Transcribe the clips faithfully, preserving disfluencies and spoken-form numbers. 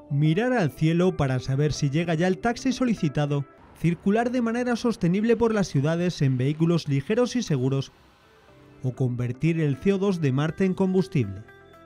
Mirar al cielo para saber si llega ya el taxi solicitado, circular de manera sostenible por las ciudades en vehículos ligeros y seguros, o convertir el C O dos de Marte en combustible.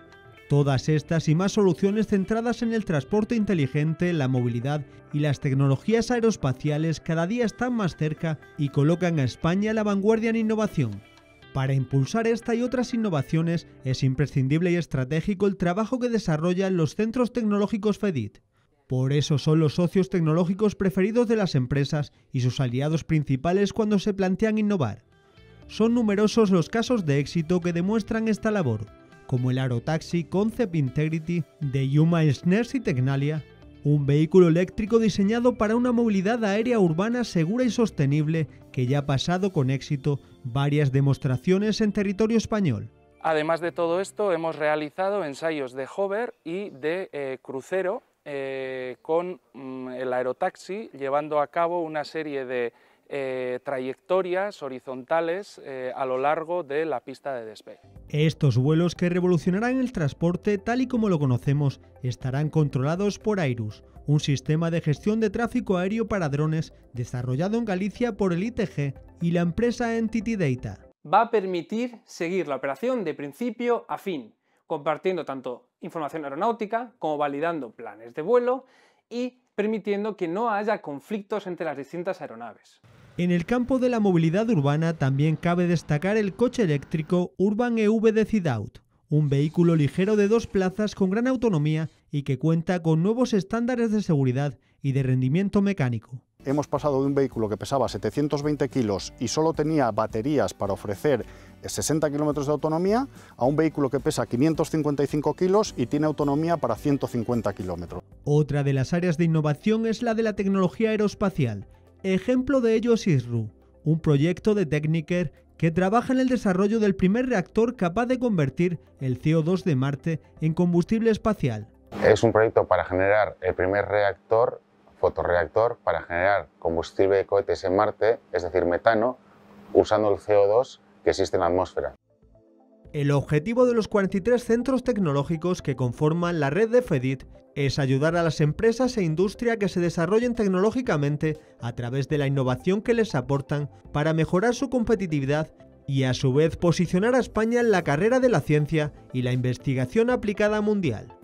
Todas estas y más soluciones centradas en el transporte inteligente, la movilidad y las tecnologías aeroespaciales cada día están más cerca y colocan a España a la vanguardia en innovación. Para impulsar esta y otras innovaciones es imprescindible y estratégico el trabajo que desarrollan los centros tecnológicos FEDIT. Por eso son los socios tecnológicos preferidos de las empresas y sus aliados principales cuando se plantean innovar. Son numerosos los casos de éxito que demuestran esta labor, como el Aerotaxi Concept Integrity de Humails Next y Tecnalia, un vehículo eléctrico diseñado para una movilidad aérea urbana segura y sostenible que ya ha pasado con éxito varias demostraciones en territorio español. Además de todo esto, hemos realizado ensayos de hover y de eh, crucero eh, con mm, el Aerotaxi, llevando a cabo una serie de eh, trayectorias horizontales eh, a lo largo de la pista de despegue. Estos vuelos, que revolucionarán el transporte tal y como lo conocemos, estarán controlados por Airus, un sistema de gestión de tráfico aéreo para drones desarrollado en Galicia por el I T G y la empresa Entity Data. Va a permitir seguir la operación de principio a fin, compartiendo tanto información aeronáutica como validando planes de vuelo y permitiendo que no haya conflictos entre las distintas aeronaves. En el campo de la movilidad urbana también cabe destacar el coche eléctrico Urban E V de Cidaut, un vehículo ligero de dos plazas con gran autonomía y que cuenta con nuevos estándares de seguridad y de rendimiento mecánico. Hemos pasado de un vehículo que pesaba setecientos veinte kilos y solo tenía baterías para ofrecer sesenta kilómetros de autonomía a un vehículo que pesa quinientos cincuenta y cinco kilos y tiene autonomía para ciento cincuenta kilómetros. Otra de las áreas de innovación es la de la tecnología aeroespacial. Ejemplo de ello es ISRU, un proyecto de Techniker que trabaja en el desarrollo del primer reactor capaz de convertir el C O dos de Marte en combustible espacial. Es un proyecto para generar el primer reactor, fotorreactor, para generar combustible de cohetes en Marte, es decir, metano, usando el C O dos que existe en la atmósfera. El objetivo de los cuarenta y tres centros tecnológicos que conforman la red de FEDIT es ayudar a las empresas e industria que se desarrollen tecnológicamente a través de la innovación que les aportan para mejorar su competitividad y a su vez posicionar a España en la carrera de la ciencia y la investigación aplicada mundial.